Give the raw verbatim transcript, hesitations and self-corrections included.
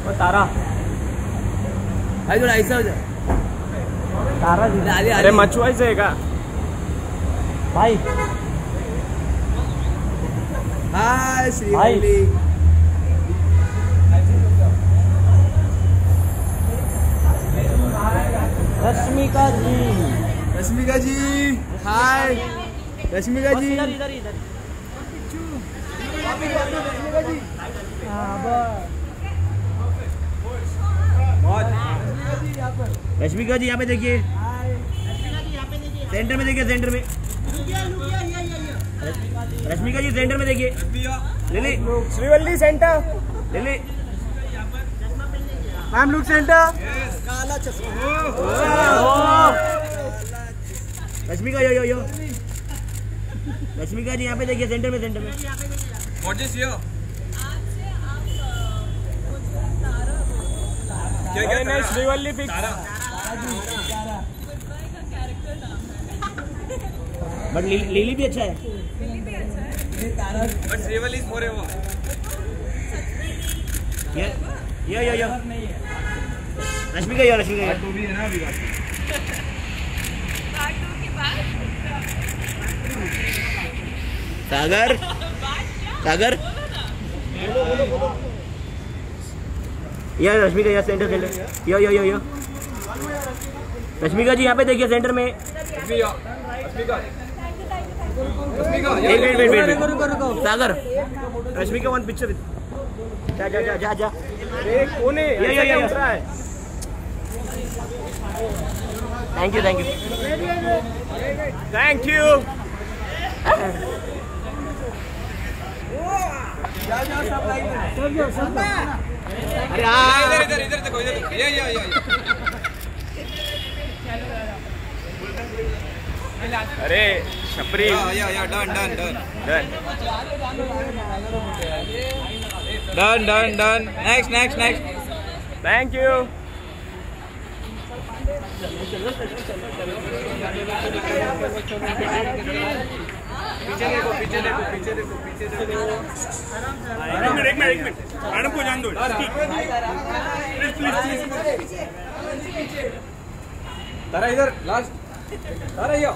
तारा भाई थोड़ा ऐसा हो जा। तारा अरे मचुआई से का भाई हाय श्रीवल्ली। रश्मिका जी रश्मिका जी हाय रश्मिका जी। इधर इधर इधर रश्मिका जी यहाँ पे देखिए, सेंटर में देखिए, सेंटर में रश्मिका जी सेंटर में देखिए। Lily Srivalli center, Lily ma'am look center. काला चश्मा। रश्मिका यो यो यो रश्मिका जी यहाँ पे देखिए, सेंटर में, सेंटर में। What is here? क्या क्या नहीं श्रीवल्ली पिक। बट लिली भी अच्छा है। But Srivalli is forever. ये यो यो यो रश्मिका यो रश्मिका यो तो भी है ना अभी बात। सागर सागर या रश्मिका या center center yo yo yo yo Rashmika ji यहाँ पे देखिए, सेंटर में। Rashmika Rashmika Rashmika wait wait wait wait Sagar Rashmika one picture जा जा जा जा जा। अरे कौन है? ये, ये, ये, उतरा है। Thank you thank you thank you. अरे हाँ इधर इधर इधर देखो, इधर देखो, ये ये ये अरे छपरी। या या या done done done done done done done next next next. Thank you. पीछे देखो, पीछे देखो, पीछे देखो, पीछे देखो। एक मिनट एक मिनट एक मिनट मैडम को जान दो प्लीज प्लीज प्लीज। तारा इधर लास्ट, तारा ये